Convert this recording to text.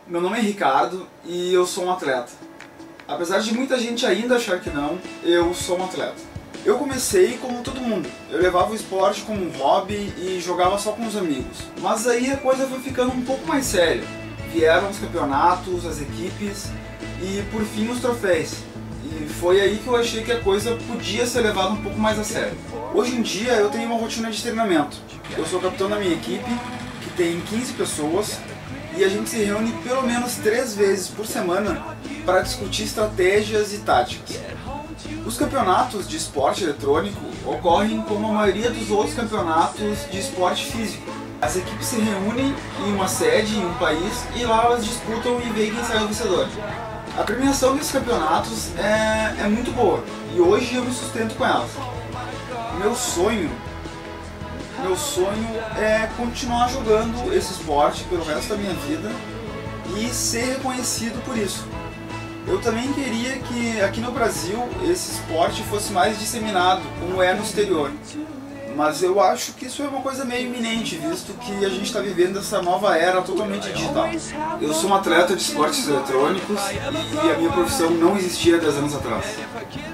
Meu nome é Ricardo e eu sou um atleta. Apesar de muita gente ainda achar que não, eu sou um atleta. Eu comecei como todo mundo. Eu levava o esporte como um hobby e jogava só com os amigos. Mas aí a coisa foi ficando um pouco mais séria. Vieram os campeonatos, as equipes e por fim os troféus. E foi aí que eu achei que a coisa podia ser levada um pouco mais a sério. Hoje em dia eu tenho uma rotina de treinamento. Eu sou capitão da minha equipe, que tem 15 pessoas, e a gente se reúne pelo menos 3 vezes por semana para discutir estratégias e táticas. Os campeonatos de esporte eletrônico ocorrem como a maioria dos outros campeonatos de esporte físico. As equipes se reúnem em uma sede, em um país, e lá elas disputam e veem quem sai o vencedor. A premiação desses campeonatos é muito boa, e hoje eu me sustento com elas. Meu sonho é continuar jogando esse esporte pelo resto da minha vida e ser reconhecido por isso. Eu também queria que aqui no Brasil esse esporte fosse mais disseminado, como é no exterior. Mas eu acho que isso é uma coisa meio iminente, visto que a gente está vivendo essa nova era totalmente digital. Eu sou um atleta de esportes eletrônicos e a minha profissão não existia 10 anos atrás.